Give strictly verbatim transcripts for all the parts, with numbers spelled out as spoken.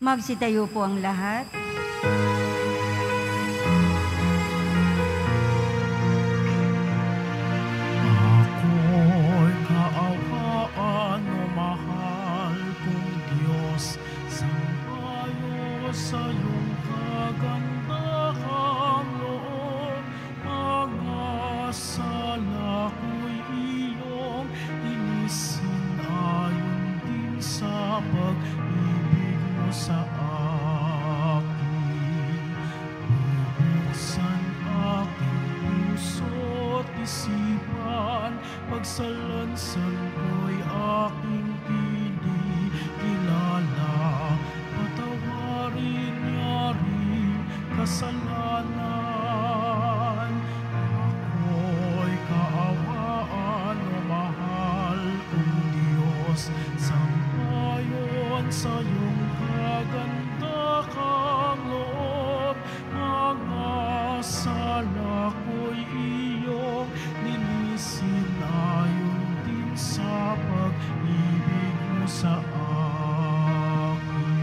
Magsitayo po ang lahat. Ako'y kaawaan o mahal kong Diyos, sampayo sa iyong kagandahang loob. Mga sala ko'y iyong inisin, ayon din sa pag-ibig mo sa akin. Bubuksan aking puso't isipan, pagsalansan ko'y aking kinikilala. Patawarin niya rin kasalanan. Ako'y kaawaan o mahal kong Diyos, sampayon sa iyong kagandahang loob. Mga sala ko'y iyong nilisin, ayon din sa pag-ibig mo sa akin.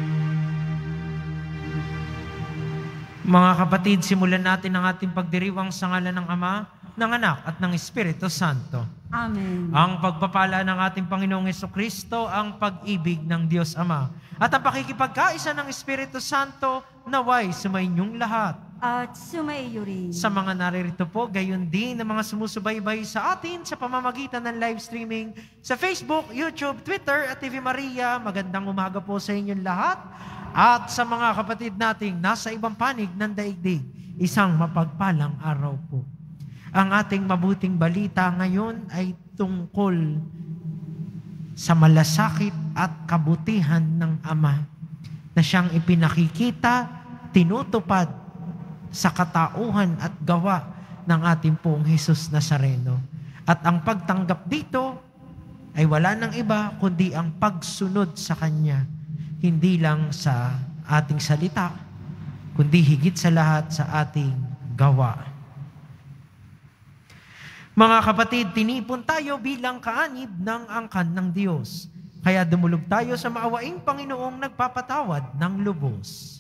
Mga kapatid, simulan natin ang ating pagdiriwang sa ngalan ng Ama, ng Anak at ng Espiritu Santo. Amen. Ang pagpapala ng ating Panginoong Hesukristo, ang pag-ibig ng Diyos Ama, at ang pakikipagkaisa ng Espiritu Santo naway sumainyong lahat. At sumaiyo rin. Sa mga naririto po, gayon din ang mga sumusubaybay sa atin sa pamamagitan ng live streaming sa Facebook, YouTube, Twitter at T V Maria. Magandang umaga po sa inyong lahat. At sa mga kapatid nating nasa ibang panig ng daigdig, isang mapagpalang araw po. Ang ating mabuting balita ngayon ay tungkol sa malasakit at kabutihan ng Ama na siyang ipinakikita, tinutupad sa katauhan at gawa ng ating pong Jesus Nazareno. At ang pagtanggap dito ay wala nang iba kundi ang pagsunod sa Kanya, hindi lang sa ating salita, kundi higit sa lahat sa ating gawa. Mga kapatid, tinipon tayo bilang kaanib ng angkan ng Diyos. Kaya dumulog tayo sa maawaing Panginoong nagpapatawad ng lubos.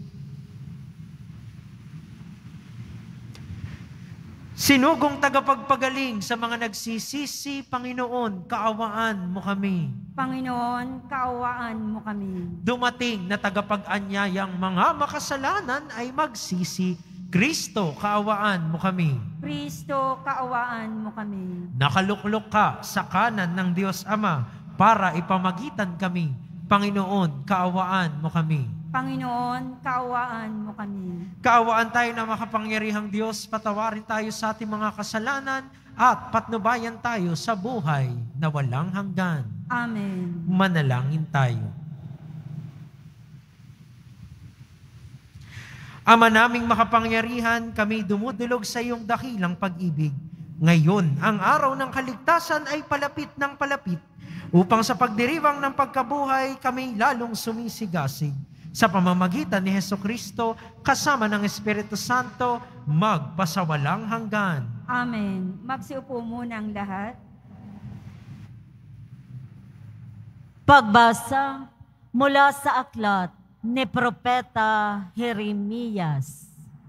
Sinugong tagapagpagaling sa mga nagsisisi, Panginoon, kaawaan mo kami. Panginoon, kaawaan mo kami. Dumating na tagapag-anyayang mga makasalanan ay magsisi, Kristo, kaawaan mo kami. Kristo, kaawaan mo kami. Nakaluklok ka sa kanan ng Diyos Ama para ipamagitan kami. Panginoon, kaawaan mo kami. Panginoon, kaawaan mo kami. Kaawaan tayo na makapangyarihang Diyos, patawarin tayo sa ating mga kasalanan at patnubayan tayo sa buhay na walang hanggan. Amen. Manalangin tayo. Ama naming makapangyarihan, kami dumudulog sa iyong dakilang pag-ibig. Ngayon, ang araw ng kaligtasan ay palapit ng palapit, upang sa pagdiriwang ng pagkabuhay, kami lalong sumisigasig. Sa pamamagitan ni Hesukristo, kasama ng Espiritu Santo, magpasawalang hanggan. Amen. Magsiupo muna ang lahat. Pagbasa mula sa aklat ni Propeta Jeremias.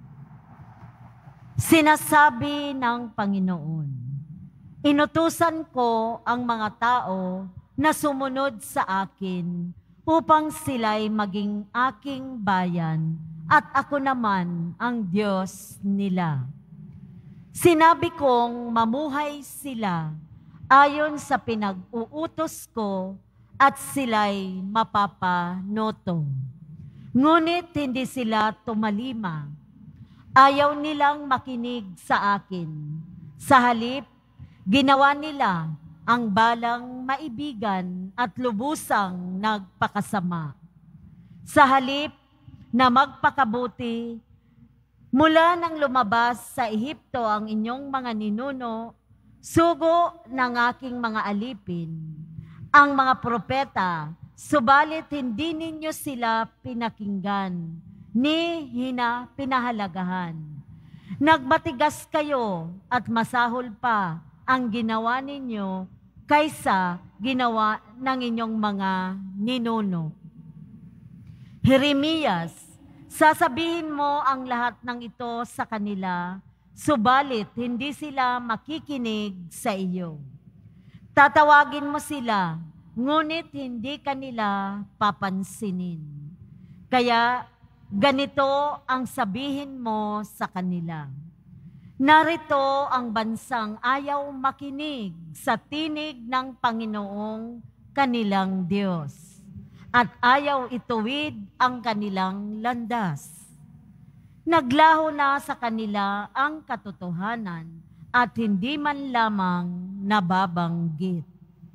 Sinasabi ng Panginoon, inutusan ko ang mga tao na sumunod sa akin upang sila'y maging aking bayan at ako naman ang Diyos nila. Sinabi kong mamuhay sila ayon sa pinag-uutos ko at sila'y mapapanoto. Ngunit hindi sila tumalima. Ayaw nilang makinig sa akin. Sa halip, ginawa nila ang balang maibigan at lubusang nagpakasama. Sa halip na magpakabuti, mula nang lumabas sa Ehipto ang inyong mga ninuno, sugo ng aking mga alipin, ang mga propeta, subalit hindi ninyo sila pinakinggan, ni hina pinahalagahan. Nagmatigas kayo at masahol pa ang ginawa ninyo kaysa ginawa ng inyong mga ninuno. Jeremias, sasabihin mo ang lahat ng ito sa kanila, subalit hindi sila makikinig sa iyo. Tatawagin mo sila, ngunit hindi kanila papansinin. Kaya ganito ang sabihin mo sa kanila. Narito ang bansang ayaw makinig sa tinig ng Panginoong kanilang Diyos at ayaw ituwid ang kanilang landas. Naglaho na sa kanila ang katotohanan at hindi man lamang nababanggit.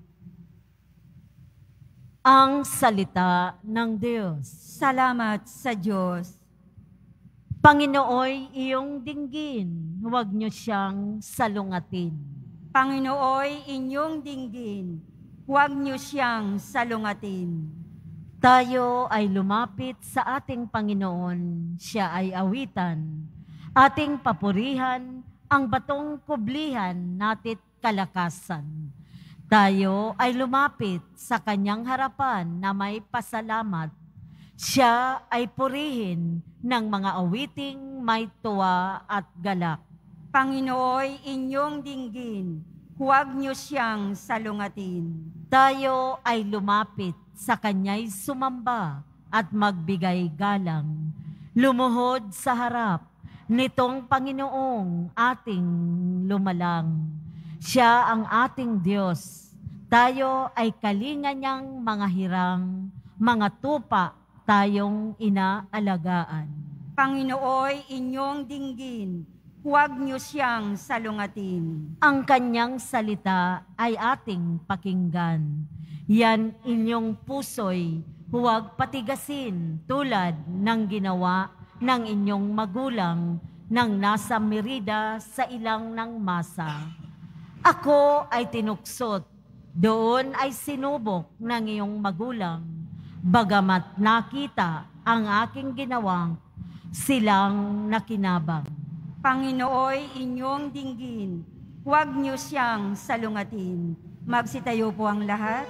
Ang salita ng Diyos. Salamat sa Diyos. Panginooy iyong dinggin, huwag niyo siyang salungatin. Panginooy inyong dinggin, huwag niyo siyang salungatin. Tayo ay lumapit sa ating Panginoon, siya ay awitan. Ating papurihan ang batong kublihan natit kalakasan. Tayo ay lumapit sa kanyang harapan na may pasalamat. Siya ay purihin ng mga awiting may tuwa at galak. Panginooy inyong dinggin, huwag niyo siyang salungatin. Tayo ay lumapit sa kanya'y sumamba at magbigay galang. Lumuhod sa harap nitong Panginoong ating lumalang. Siya ang ating Diyos. Tayo ay kalinga niyang mga hirang, mga tupa tayong inaalagaan. Panginooy inyong dinggin, huwag niyo siyang salungatin. Ang kanyang salita ay ating pakinggan. Yan inyong puso'y huwag patigasin tulad ng ginawa ng inyong magulang nang nasa Merida sa ilang ng masa. Ako ay tinuksot, doon ay sinubok ng iyong magulang. Bagamat nakita ang aking ginawang, silang nakinabang. Panginooy inyong dinggin, huwag niyo siyang salungatin. Magsitayo po ang lahat.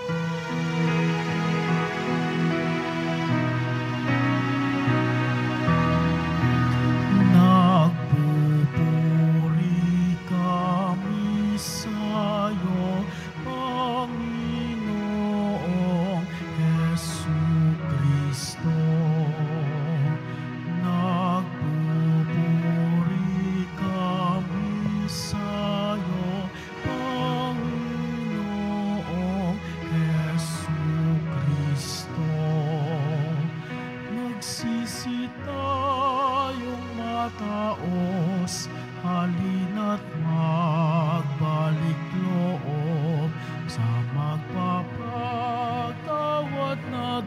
Nagpupuri kami sa'yo, Panginoong Jesucristo. Nagpupuri kami sa'yo, Panginoong Jesucristo. Nagsisi tayong mataos, halina't magbalik loob sa magpapatawad na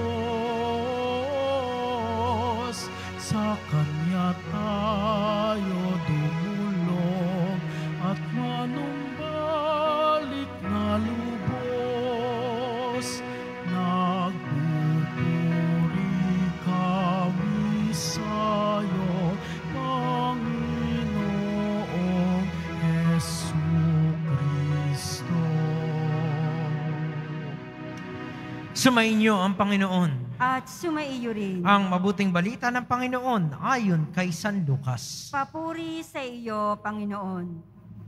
Diyos. Sa Kanya tayo dumulog at manumbalik na lubos. Nagpupuri kami sa'yo, Panginoong Jesucristo. Sumainyo ang Panginoon. At sumaiyo rin. Ang mabuting balita ng Panginoon ayon kay San Lucas. Papuri sa iyo, Panginoon.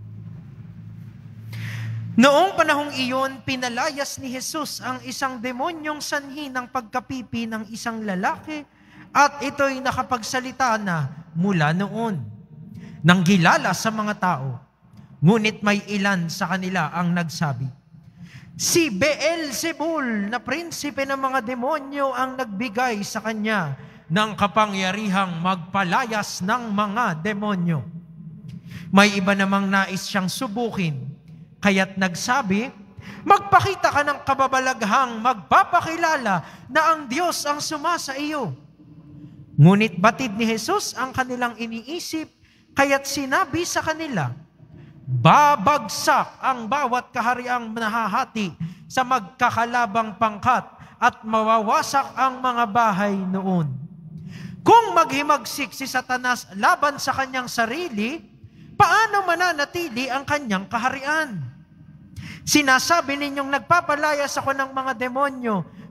Noong panahong iyon, pinalayas ni Jesus ang isang demonyong sanhi ng pagkapipi ng isang lalaki at ito'y nakapagsalita na mula noon. Nanggilala sa mga tao, ngunit may ilan sa kanila ang nagsabi, si Beelzebul na prinsipe ng mga demonyo ang nagbigay sa kanya ng kapangyarihang magpalayas ng mga demonyo. May iba namang nais siyang subukin, kaya't nagsabi, magpakita ka ng kababalaghang magpapakilala na ang Diyos ang sumasa iyo. Ngunit batid ni Jesus ang kanilang iniisip, kaya't sinabi sa kanila, babagsak ang bawat kahariang nahahati sa magkakalabang pangkat at mawawasak ang mga bahay noon. Kung maghimagsik si Satanas laban sa kanyang sarili, paano mananatili ang kanyang kaharian? Sinasabi ninyong nagpapalayas ako ng mga demonyo,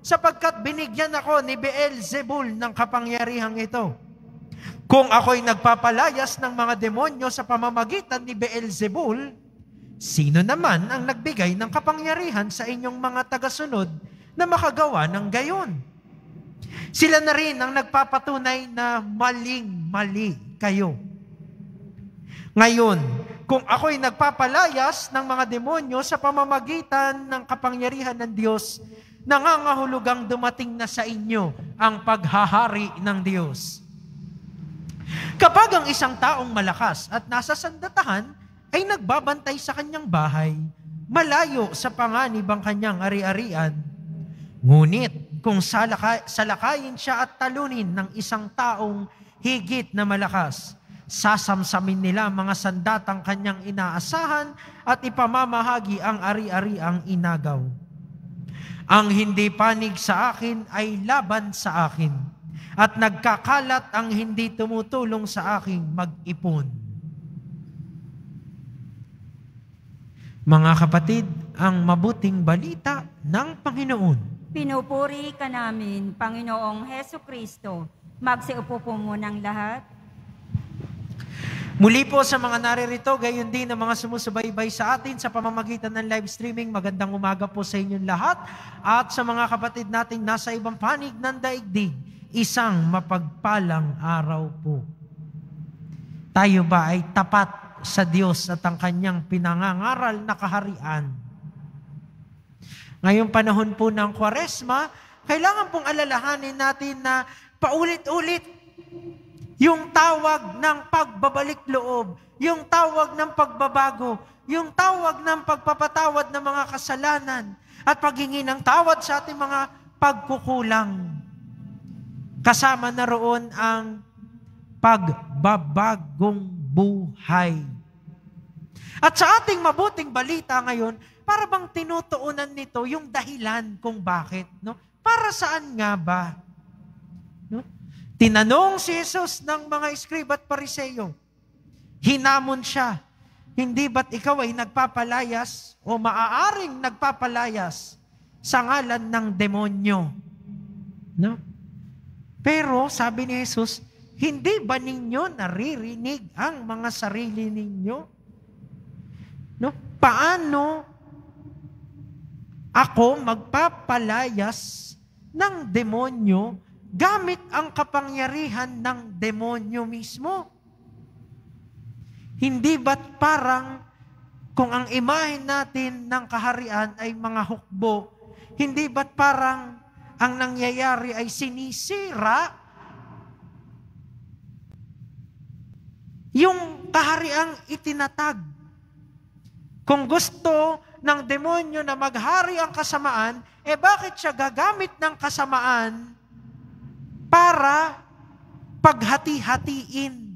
sapagkat binigyan ako ni Beelzebul ng kapangyarihang ito. Kung ako'y nagpapalayas ng mga demonyo sa pamamagitan ni Beelzebul, sino naman ang nagbigay ng kapangyarihan sa inyong mga tagasunod na makagawa ng gayon? Sila na rin ang nagpapatunay na maling-mali kayo. Ngayon, kung ako'y nagpapalayas ng mga demonyo sa pamamagitan ng kapangyarihan ng Diyos, nangangahulugang dumating na sa inyo ang paghahari ng Diyos. Kapag ang isang taong malakas at nasa sandatahan ay nagbabantay sa kanyang bahay, malayo sa panganib ang kanyang ari-arian. Ngunit kung salaka- salakayin siya at talunin ng isang taong higit na malakas, sasamsamin nila mga sandatang kanyang inaasahan at ipamamahagi ang ari-ariang inagaw. Ang hindi panig sa akin ay laban sa akin, at nagkakalat ang hindi tumutulong sa aking mag-ipon. Mga kapatid, ang mabuting balita ng Panginoon. Pinupuri ka namin, Panginoong Heso Kristo. Magsiupo po munang lahat. Muli po sa mga naririto, gayon din ang mga sumusubaybay sa atin sa pamamagitan ng live streaming. Magandang umaga po sa inyong lahat. At sa mga kapatid nating nasa ibang panig ng daigdig, isang mapagpalang araw po. Tayo ba ay tapat sa Diyos at ang kanyang pinangangaral na kaharian? Ngayong panahon po ng Kwaresma, kailangan pong alalahanin natin na paulit-ulit yung tawag ng pagbabalik loob, yung tawag ng pagbabago, yung tawag ng pagpapatawad ng mga kasalanan at paghingi ng tawad sa ating mga pagkukulang. Kasama na roon ang pagbabagong buhay. At sa ating mabuting balita ngayon, para bang tinutuunan nito yung dahilan kung bakit, no? Para saan nga ba? No? Tinanong si Jesus ng mga eskrib at pariseyo. Hinamon siya, hindi ba't ikaw ay nagpapalayas o maaaring nagpapalayas sa ngalan ng demonyo? No? Pero sabi ni Jesus, hindi ba ninyo naririnig ang mga sarili ninyo? No? Paano ako magpapalayas ng demonyo gamit ang kapangyarihan ng demonyo mismo? Hindi ba't parang kung ang imahe natin ng kaharian ay mga hukbo, hindi ba't parang ang nangyayari ay sinisira yung kahariang itinatag? Kung gusto ng demonyo na maghari ang kasamaan, eh bakit siya gagamit ng kasamaan para paghati-hatiin?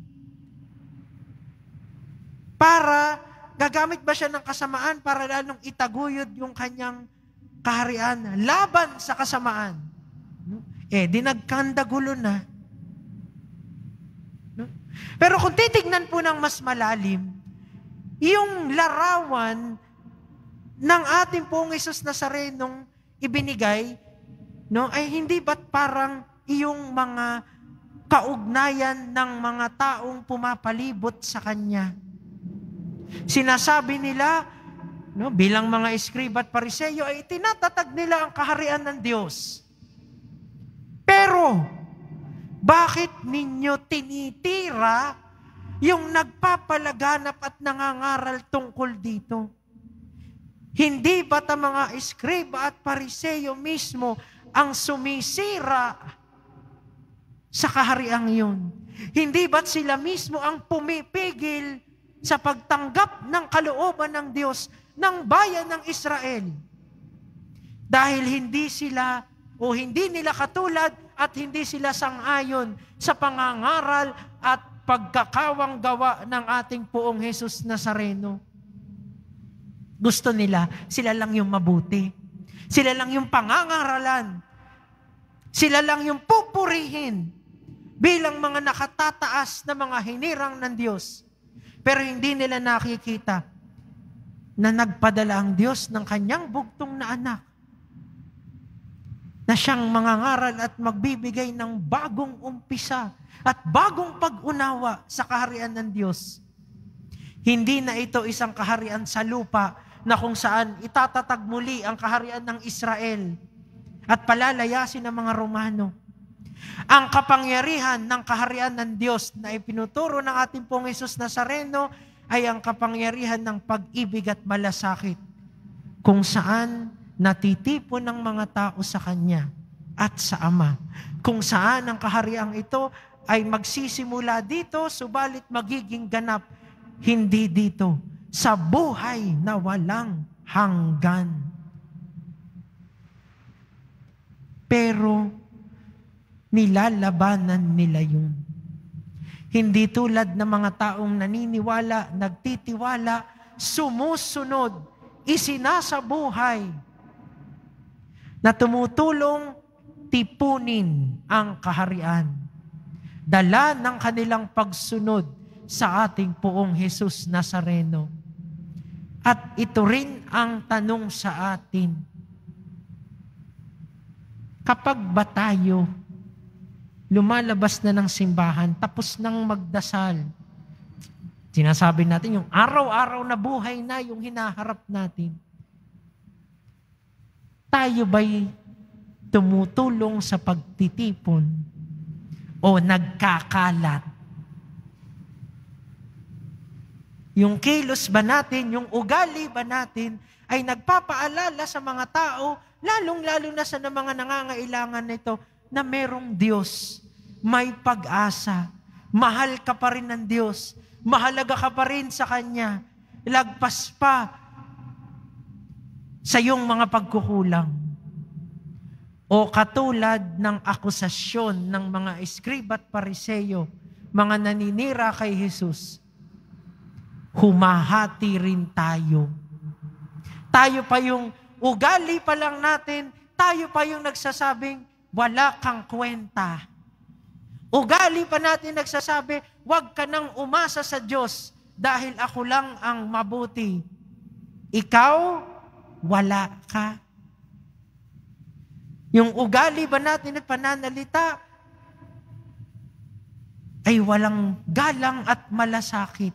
Para gagamit ba siya ng kasamaan para lalong itaguyod yung kanyang kaharian laban sa kasamaan? Eh, di nagkandagulo na. Pero kung titignan po ng mas malalim, yung larawan ng ating pong Hesus Nazarenong ibinigay, no, ay hindi ba't parang iyong mga kaugnayan ng mga taong pumapalibot sa Kanya? Sinasabi nila, no, bilang mga eskrib at pariseyo, ay tinatatag nila ang kaharian ng Diyos. Pero, bakit ninyo tinitira yung nagpapalaganap at nangangaral tungkol dito? Hindi ba't ang mga eskrib at pariseyo mismo ang sumisira sa kahariang yun? Hindi ba't sila mismo ang pumipigil sa pagtanggap ng kalooban ng Diyos ng bayan ng Israel? Dahil hindi sila o hindi nila katulad at hindi sila sang-ayon sa pangangaral at pagkakawang gawa ng ating poong Hesus Nazareno. Gusto nila, sila lang yung mabuti. Sila lang yung pangangaralan. Sila lang yung pupurihin bilang mga nakatataas na mga hinirang ng Diyos. Pero hindi nila nakikita na nagpadala ang Diyos ng kanyang bugtong na anak na siyang mangangaral at magbibigay ng bagong umpisa at bagong pag-unawa sa kaharian ng Diyos. Hindi na ito isang kaharian sa lupa na kung saan itatatag muli ang kaharian ng Israel at palalayasin ng mga Romano. Ang kapangyarihan ng kaharian ng Diyos na ipinuturo ng ating pong Jesus Nazareno ay ang kapangyarihan ng pag-ibig at malasakit, kung saan natitipon ng mga tao sa Kanya at sa Ama. Kung saan ang kahariang ito ay magsisimula dito, subalit magiging ganap hindi dito, sa buhay na walang hanggan. Pero nilalabanan nila yun. Hindi tulad ng mga taong naniniwala, nagtitiwala, sumusunod, isinasabuhay, na tumutulong tipunin ang kaharian. Dala ng kanilang pagsunod sa ating poong Jesus Nazareno. At ito rin ang tanong sa atin. Kapag ba tayo lumalabas na ng simbahan, tapos nang magdasal, sinasabi natin yung araw-araw na buhay na yung hinaharap natin, tayo ba'y tumutulong sa pagtitipon o nagkakalat? Yung kilos ba natin, yung ugali ba natin ay nagpapaalala sa mga tao, lalong-lalo na sa mga nangangailangan nito, na merong Diyos, may pag-asa, mahal ka pa rin ng Diyos, mahalaga ka pa rin sa Kanya, lagpas pa sa iyong mga pagkukulang. O katulad ng akusasyon ng mga eskrib at pariseyo, mga naninira kay Jesus, humahati rin tayo. Tayo pa yung ugali pa lang natin, tayo pa yung nagsasabing, wala kang kwenta. Ugali pa natin nagsasabi, wag ka nang umasa sa Diyos dahil ako lang ang mabuti. Ikaw, wala ka. Yung ugali ba natin at pananalita ay walang galang at malasakit.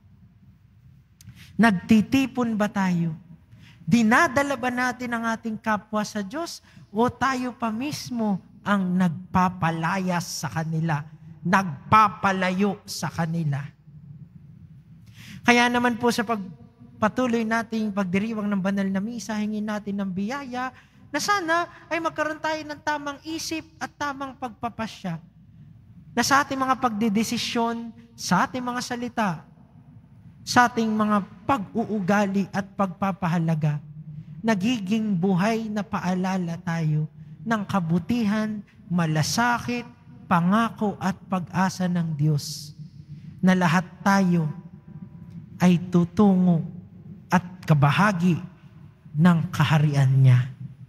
Nagtitipon ba tayo? Dinadala ba natin ang ating kapwa sa Diyos o tayo pa mismo ang nagpapalayas sa kanila, nagpapalayo sa kanila? Kaya naman po sa pagpatuloy nating pagdiriwang ng banal na misa, hingin natin ng biyaya na sana ay magkaroon tayo ng tamang isip at tamang pagpapasya na sa ating mga pagdedesisyon, sa ating mga salita, sa ating mga pag-uugali at pagpapahalaga, nagiging buhay na paalala tayo ng kabutihan, malasakit, pangako at pag-asa ng Diyos na lahat tayo ay tutungo at kabahagi ng kaharian niya.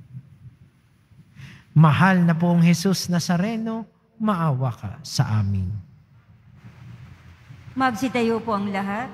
Mahal na poong Jesus Nazareno, maawa ka sa amin. Magsitayo po ang lahat.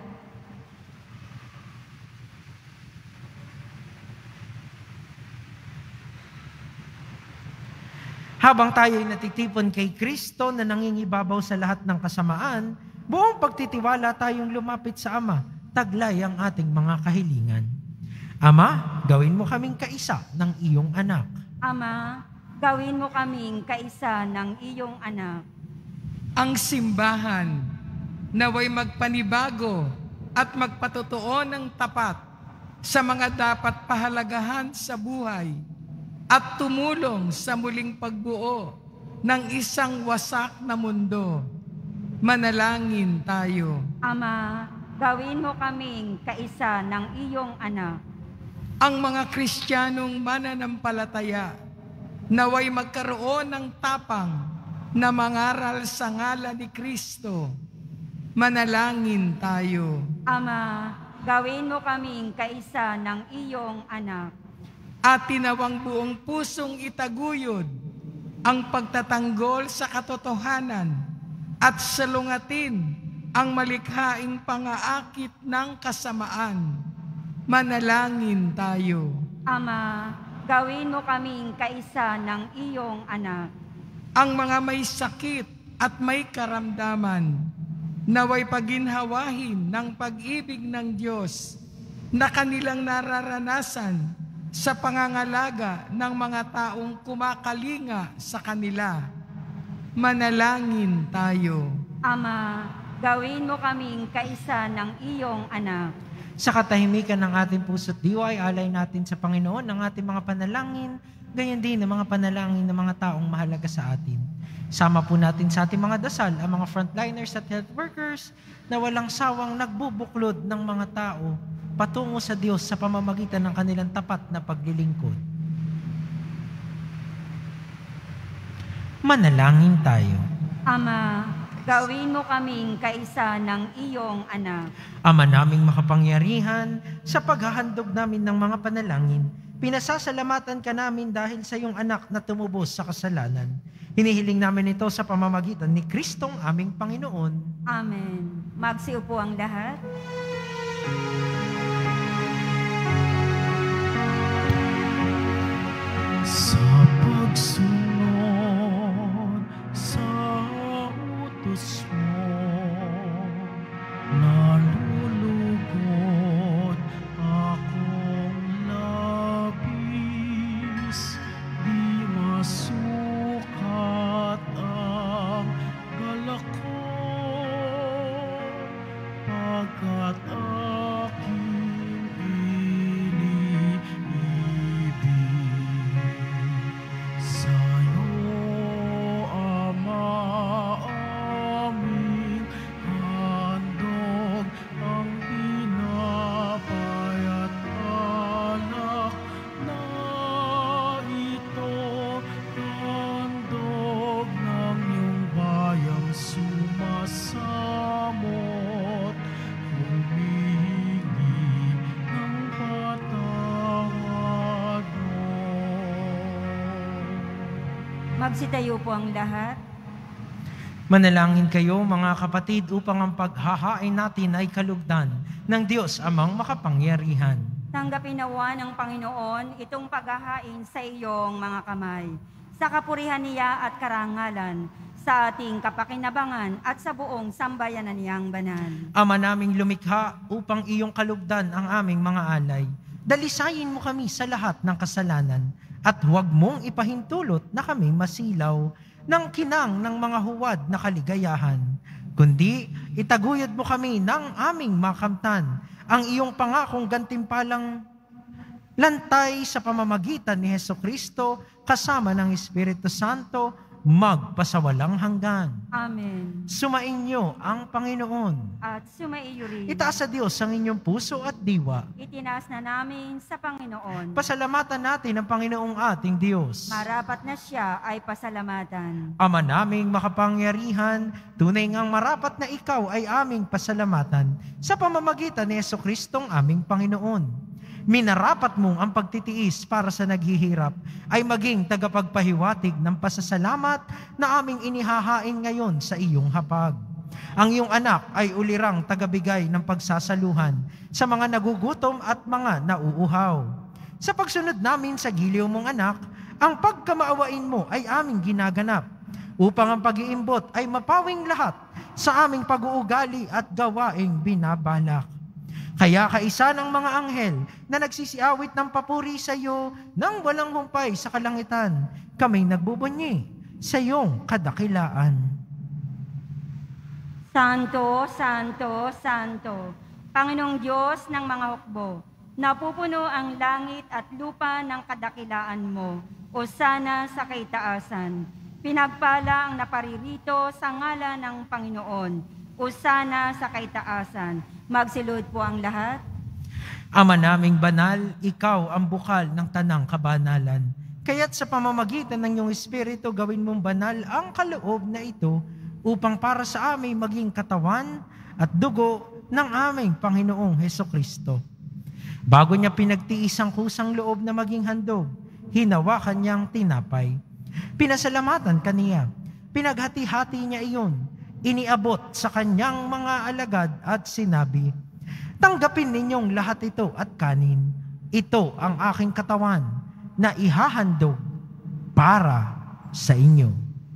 Habang tayo ay natitipon kay Kristo na nangingibabaw sa lahat ng kasamaan, buong pagtitiwala tayong lumapit sa Ama, taglay ang ating mga kahilingan. Ama, gawin mo kaming kaisa ng iyong anak. Ama, gawin mo kaming kaisa ng iyong anak. Ang simbahan naway magpanibago at magpatotoo ng tapat sa mga dapat pahalagahan sa buhay at tumulong sa muling pagbuo ng isang wasak na mundo. Manalangin tayo. Ama, gawin mo kaming kaisa ng iyong anak. Ang mga Kristiyanong mananampalataya naway magkaroon ng tapang na mangaral sa ngalan ni Kristo. Manalangin tayo. Ama, gawin mo kaming kaisa ng iyong anak. At tinawang buong pusong itaguyod ang pagtatanggol sa katotohanan at salungatin ang malikhaing pangaakit ng kasamaan. Manalangin tayo. Ama, gawin mo kaming kaisa ng iyong anak. Ang mga may sakit at may karamdaman, naway paginhawahin ng pag-ibig ng Diyos na kanilang nararanasan sa pangangalaga ng mga taong kumakalinga sa kanila. Manalangin tayo. Ama, gawin mo kaming kaisa ng iyong anak. Sa katahimikan ng ating puso't diwa ay alay natin sa Panginoon ang ating mga panalangin, gayon din ang mga panalangin ng mga taong mahalaga sa atin. Sama po natin sa ating mga dasal ang mga frontliners at health workers na walang sawang nagbubuklod ng mga tao patungo sa Diyos sa pamamagitan ng kanilang tapat na paglilingkod. Manalangin tayo. Ama, gawin mo kaming kaisa ng iyong anak. Ama naming makapangyarihan, sa paghahandog namin ng mga panalangin, pinasasalamatan ka namin dahil sa iyong anak na tumubos sa kasalanan. Hinihiling namin ito sa pamamagitan ni Kristong aming Panginoon. Amen. Magsiupo ang lahat. Sa pagsunod sa utos mo, nalulugod akong labis, di masukat ang galak ko, pagkat aking iniibig. Sa'yo, Ama, aming handog ang pinapayat alak na ito, handog ng iyong bayang sumasamot, humihingi ng patawad mo. Magsitayo po ang lahat. Manalangin kayo mga kapatid upang ang paghahain natin ay kalugdan ng Diyos amang makapangyarihan. Tanggapin nawa ng Panginoon itong paghahain sa iyong mga kamay, sa kapurihan niya at karangalan, sa ating kapakinabangan at sa buong sambayanan niyang banal. Ama naming lumikha upang iyong kalugdan ang aming mga alay. Dalisayin mo kami sa lahat ng kasalanan at huwag mong ipahintulot na kami masilaw ng kinang ng mga huwad na kaligayahan, kundi itaguyod mo kami ng aming makamtan, ang iyong pangakong gantimpalang lantay sa pamamagitan ni Hesukristo kasama ng Espiritu Santo, magpasawalang hanggan. Amen. Sumainyo ang Panginoon. At sumaiyo rin. Itaas sa Diyos ang inyong puso at diwa. Itinaas na namin sa Panginoon. Pasalamatan natin ang Panginoong ating Diyos. Marapat na siya ay pasalamatan. Ama naming makapangyarihan, tunay ngang marapat na ikaw ay aming pasalamatan sa pamamagitan ni Jesucristong aming Panginoon. Minarapat mong ang pagtitiis para sa naghihirap ay maging tagapagpahiwatig ng pasasalamat na aming inihahain ngayon sa iyong hapag. Ang iyong anak ay ulirang tagabigay ng pagsasaluhan sa mga nagugutom at mga nauuhaw. Sa pagsunod namin sa giliw mong anak, ang pagkamaawain mo ay aming ginaganap upang ang pag-iimbot ay mapawing lahat sa aming pag-uugali at gawaing binabalak. Kaya kaisa ng mga anghel na nagsisiawit ng papuri sa iyo nang walang humpay sa kalangitan, kami nagbubunyi sa iyong kadakilaan. Santo, Santo, Santo, Panginoong Diyos ng mga hukbo, napupuno ang langit at lupa ng kadakilaan mo, o sana sa kaitaasan. Pinagpala ang naparirito sa ngalan ng Panginoon, o sana sa kaitaasan. Magsilod po ang lahat. Ama naming banal, ikaw ang bukal ng tanang kabanalan. Kaya't sa pamamagitan ng iyong Espiritu, gawin mong banal ang kaloob na ito upang para sa amin maging katawan at dugo ng aming Panginoong Hesukristo. Bago niya pinagtiis ang kusang loob na maging handog, hinawakan niyang tinapay. Pinasalamatan kaniya, pinaghati-hati niya iyon, iniabot sa kanyang mga alagad at sinabi, "Tanggapin ninyong lahat ito at kanin. Ito ang aking katawan na ihahandog para sa inyo.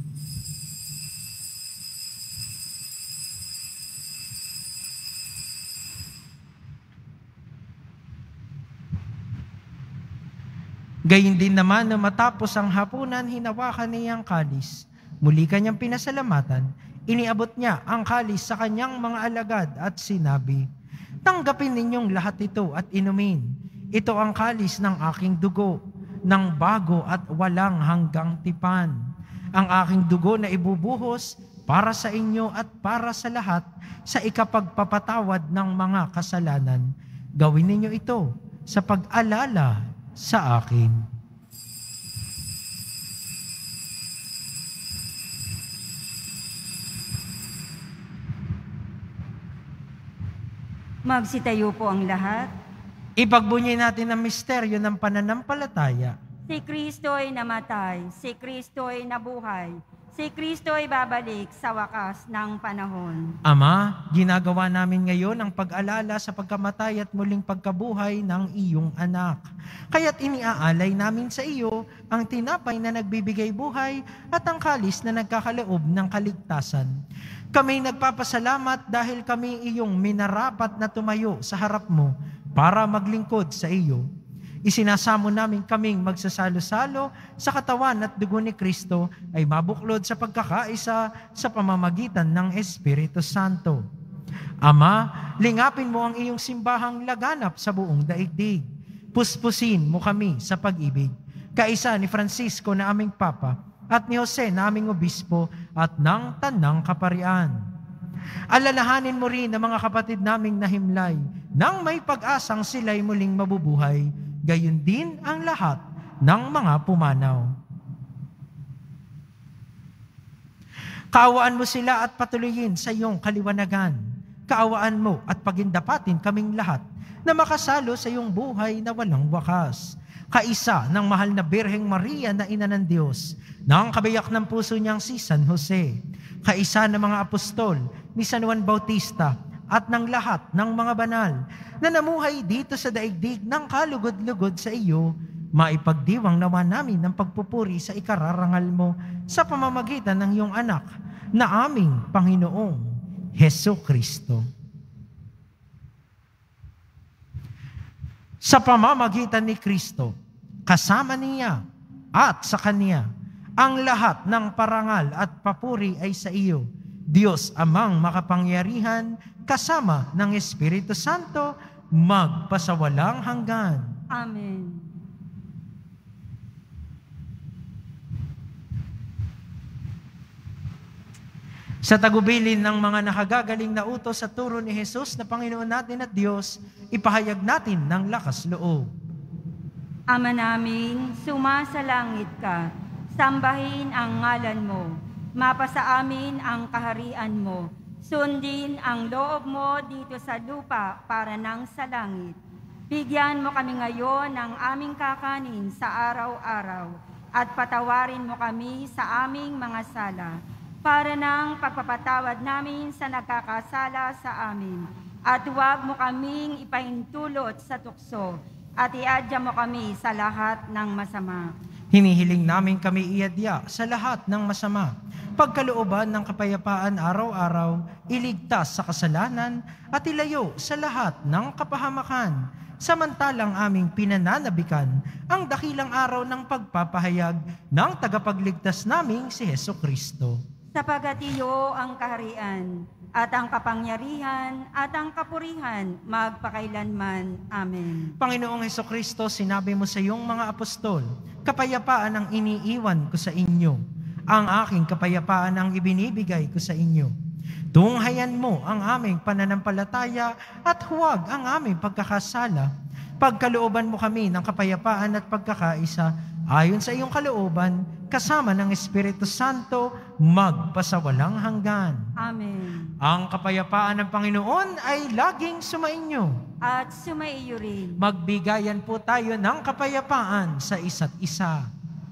Gayun din naman na matapos ang hapunan, hinawakan niya ang kalis. Muli kanyang pinasalamatan, iniabot niya ang kalis sa kanyang mga alagad at sinabi, "Tanggapin ninyong lahat ito at inumin. Ito ang kalis ng aking dugo, ng bago at walang hanggang tipan. Ang aking dugo na ibubuhos para sa inyo at para sa lahat sa ikapagpapatawad ng mga kasalanan. Gawin ninyo ito sa pag-alala sa akin." Magsitayo po ang lahat. Ipagbunyi natin ang misteryo ng pananampalataya. Si Kristo'y namatay, si Kristo'y nabuhay, si Kristo'y babalik sa wakas ng panahon. Ama, ginagawa namin ngayon ang pag-alala sa pagkamatay at muling pagkabuhay ng iyong anak. Kaya't iniaalay namin sa iyo ang tinapay na nagbibigay buhay at ang kalis na nagkakaloob ng kaligtasan. Kami nagpapasalamat dahil kami iyong minarapat na tumayo sa harap mo para maglingkod sa iyo. Isinasamo namin kaming magsasalo-salo sa katawan at dugo ni Kristo ay mabuklod sa pagkakaisa sa pamamagitan ng Espiritu Santo. Ama, lingapin mo ang iyong simbahang laganap sa buong daigdig. Puspusin mo kami sa pag-ibig. Kaisa ni Francisco na aming Papa at ni Jose na aming Obispo at ng Tanang Kaparian. Alalahanin mo rin ang mga kapatid naming nahimlay nang may pag-asang sila'y muling mabubuhay. Gayon din ang lahat ng mga pumanaw. Kaawaan mo sila at patuloyin sa iyong kaliwanagan. Kaawaan mo at pagindapatin kaming lahat na makasalo sa iyong buhay na walang wakas. Kaisa ng mahal na Birheng Maria na Ina ng Diyos, ng kabiyak ng puso niyang si San Jose, kaisa ng mga apostol ni San Juan Bautista at ng lahat ng mga banal na namuhay dito sa daigdig ng kalugod-lugod sa iyo, maipagdiwang nawa namin ng pagpupuri sa ikararangal mo sa pamamagitan ng iyong anak na aming Panginoong Hesu Kristo. Sa pamamagitan ni Kristo, kasama niya at sa Kanya, ang lahat ng parangal at papuri ay sa iyo, Diyos Amang makapangyarihan, kasama ng Espiritu Santo, magpasawalang hanggan. Amen. Sa tagubilin ng mga nakagagaling na utos sa turo ni Jesus na Panginoon natin at Diyos, ipahayag natin ng lakas loob. Ama namin, sumasalangit ka, sambahin ang ngalan mo, mapasa amin ang kaharian mo, sundin ang loob mo dito sa lupa para nang sa langit. Bigyan mo kami ngayon ng aming kakanin sa araw-araw at patawarin mo kami sa aming mga sala para nang pagpapatawad namin sa nagkakasala sa amin. At huwag mo kaming ipahintulot sa tukso at iadya mo kami sa lahat ng masama. Hinihiling namin kami iadya sa lahat ng masama. Pagkalooban ng kapayapaan araw-araw, iligtas sa kasalanan at ilayo sa lahat ng kapahamakan. Samantalang aming pinananabikan ang dakilang araw ng pagpapahayag ng tagapagligtas naming si Hesu Kristo. Sapagat iyo ang kaharian at ang kapangyarihan at ang kapurihan magpakailanman. Amen. Panginoong Hesu Kristo, sinabi mo sa iyong mga apostol, kapayapaan ang iniiwan ko sa inyo. Ang aking kapayapaan ang ibinibigay ko sa inyo. Tunghayan mo ang aming pananampalataya at huwag ang aming pagkakasala. Pagkalooban mo kami ng kapayapaan at pagkakaisa, ayon sa iyong kalooban, kasama ng Espiritu Santo, magpasawalang hanggan. Amen. Ang kapayapaan ng Panginoon ay laging sumainyo. At sumaiyo rin. Magbigayan po tayo ng kapayapaan sa isa't isa.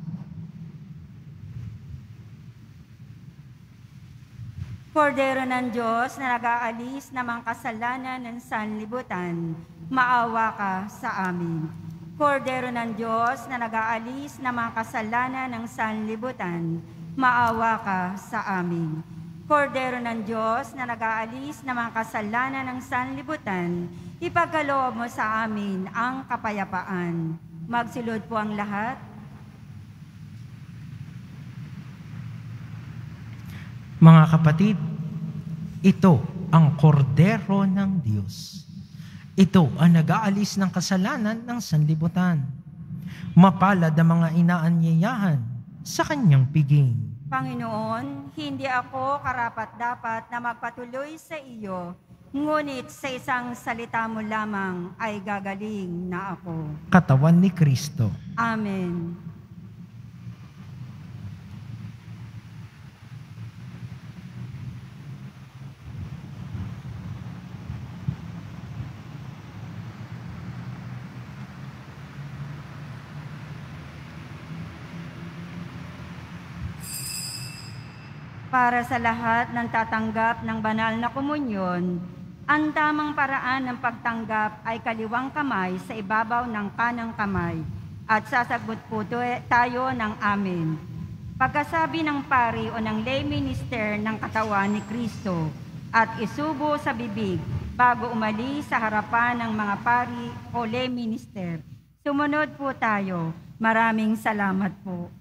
Kordero ng Diyos na nag-aalis ng mga kasalanan ng sanlibutan, maawa ka sa amin. Kordero ng Diyos na nag-aalis ng mga kasalanan ng sanlibutan, maawa ka sa amin. Kordero ng Diyos na nag-aalis ng mga kasalanan ng sanlibutan, ipagkaloob mo sa amin ang kapayapaan. Magsilod po ang lahat. Mga kapatid, ito ang kordero ng Diyos. Ito ang nag-aalis ng kasalanan ng sanlibutan. Mapalad ang mga inaanyayahan sa kanyang piging. Panginoon, hindi ako karapat-dapat na magpatuloy sa iyo, ngunit sa isang salita mo lamang ay gagaling na ako. Katawan ni Kristo. Amen. Para sa lahat ng tatanggap ng banal na komunyon, ang tamang paraan ng pagtanggap ay kaliwang kamay sa ibabaw ng kanang kamay at sasagot po tayo ng amen. Pagkasabi ng pari o ng lay minister ng katawan ni Kristo at isubo sa bibig bago umalis sa harapan ng mga pari o lay minister. Sumunod po tayo. Maraming salamat po.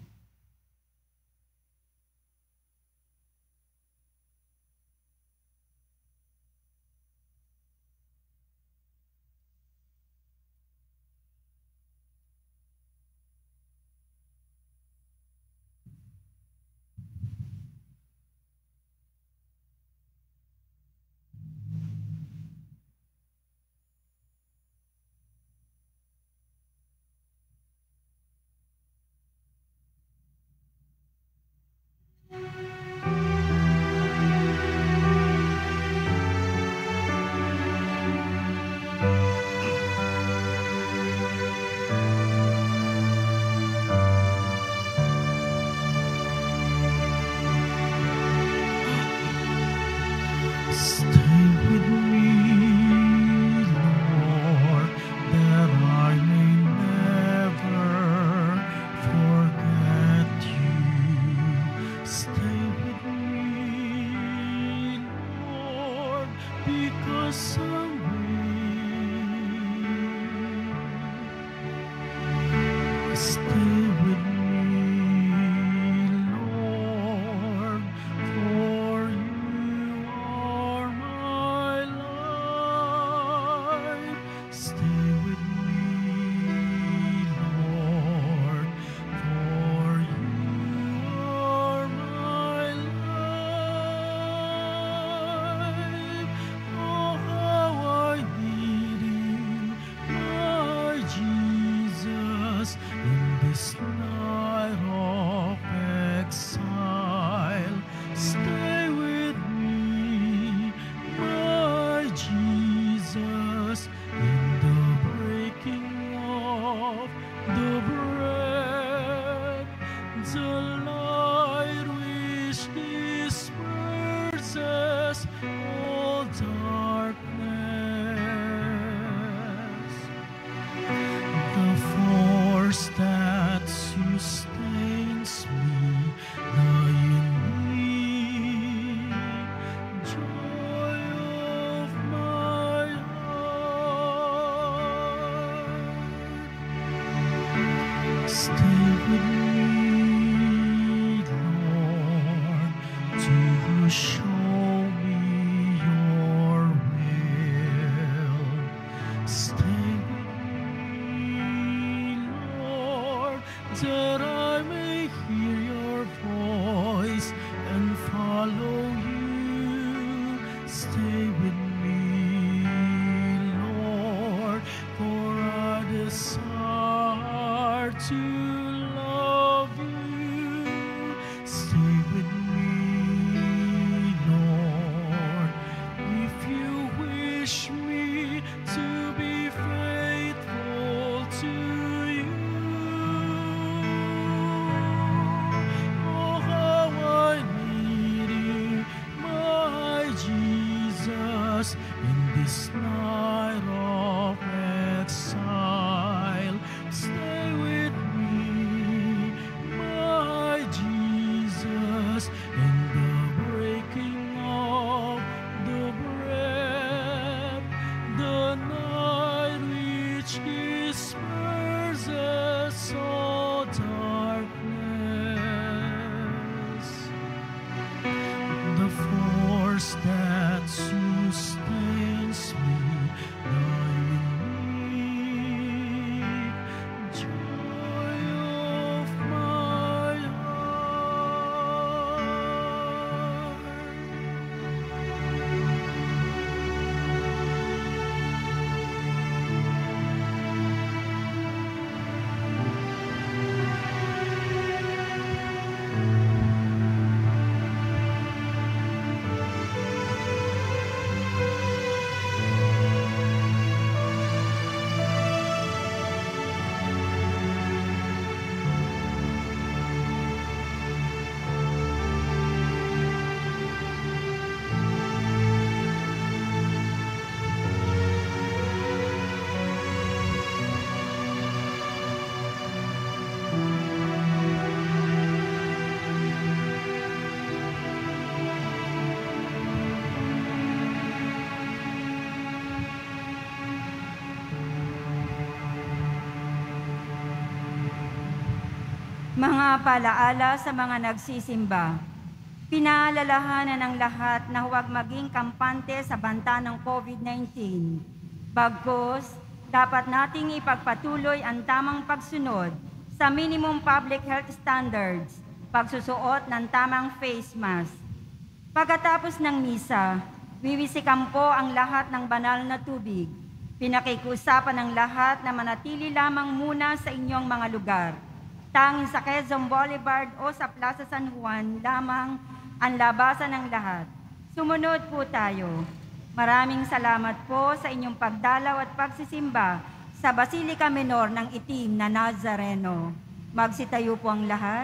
Mga palaala sa mga nagsisimba. Pinaalalahanan ng lahat na huwag maging kampante sa banta ng COVID nineteen. Bagkus, dapat nating ipagpatuloy ang tamang pagsunod sa minimum public health standards, pagsusuot ng tamang face mask. Pagkatapos ng misa, wiwisikan po ang lahat ng banal na tubig. Pinakikiusapan ng lahat na manatili lamang muna sa inyong mga lugar. Tanging sa Quezon Boulevard o sa Plaza San Juan lamang ang labasan ng lahat. Sumunod po tayo. Maraming salamat po sa inyong pagdalaw at pagsisimba sa Basilica Menor ng Itim na Nazareno. Magsitayo po ang lahat.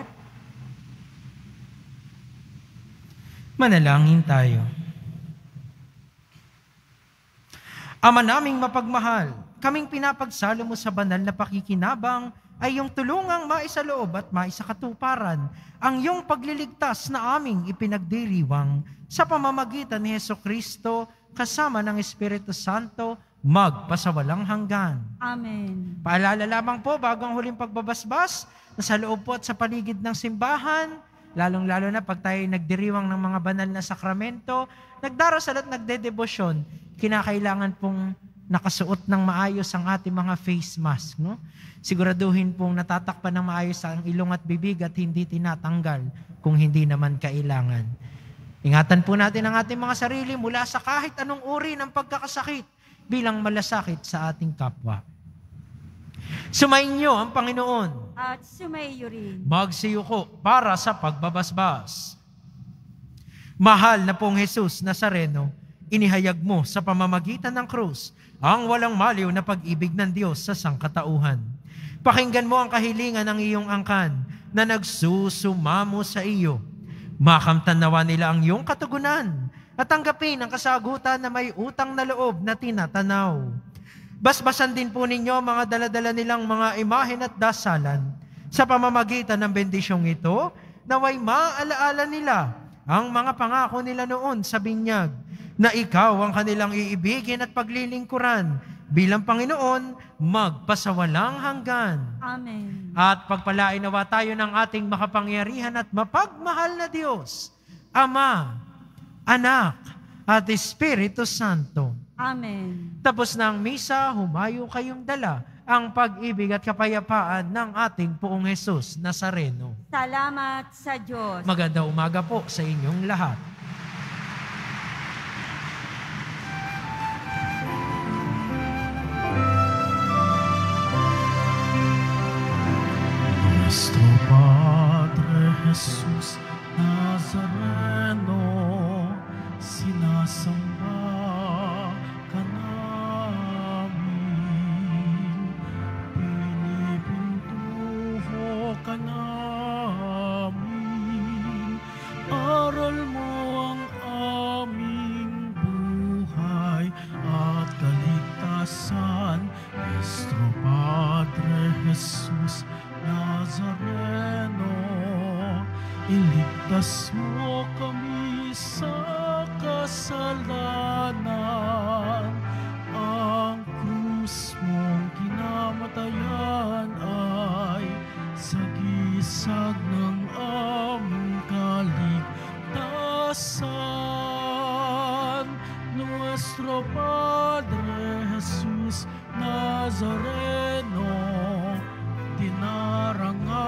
Manalangin tayo. Ama naming mapagmahal, kaming pinapagsalo mo sa banal na pakikinabang ay yung tulungang maisaloob at maisakatuparan ang iyong pagliligtas na aming ipinagdiriwang sa pamamagitan ni Hesukristo kasama ng Espiritu Santo magpasawalang hanggan. Amen. Paalala lamang po bago ang huling pagbabasbas na sa loob po at sa paligid ng simbahan, lalong-lalo na pag tayo nagdiriwang ng mga banal na sakramento, nagdarasal at nagdedebosyon, kinakailangan pong nakasuot ng maayos ang ating mga face mask. No? Siguraduhin pong natatakpan ng maayos ang ilong at bibig at hindi tinatanggal kung hindi naman kailangan. Ingatan po natin ang ating mga sarili mula sa kahit anong uri ng pagkakasakit bilang malasakit sa ating kapwa. Sumainyo ang Panginoon. At sumayo rin. Magsiyuko para sa pagbabasbas. Mahal na pong Jesus Nazareno, inihayag mo sa pamamagitan ng krus ang walang maliw na pag-ibig ng Diyos sa sangkatauhan. Pakinggan mo ang kahilingan ng iyong angkan na nagsusumamo sa iyo. Makamtan nawa nila ang iyong katugunan at tanggapin ang kasagutan na may utang na loob na tinatanaw. Basbasan din po ninyo mga daladala nilang mga imahen at dasalan. Sa pamamagitan ng bendisyong ito, naway maalaala nila ang mga pangako nila noon sa binyag, na ikaw ang kanilang iibigin at paglilingkuran bilang Panginoon magpasawalang hanggan. Amen. At pagpalain nawa tayo ng ating makapangyarihan at mapagmahal na Diyos, Ama, Anak, at Espiritu Santo. Amen. Tapos ng misa, humayo kayong dala ang pag-ibig at kapayapaan ng ating Poong Jesus Nazareno. Salamat sa Diyos. Magandang umaga po sa inyong lahat. Nuestro Padre Jesus Nazareno, sinasamba ka namin, pinipintuho ka namin, aral mo ang aming buhay at kaligtasan. Nuestro Padre Jesus Nazareno, iligtas mo kami sa kasalanan. Ang krus mong kinamatayan ay sagisag ng aming kaligtasan. Nuestro Padre Jesus Nazareno, dinarangal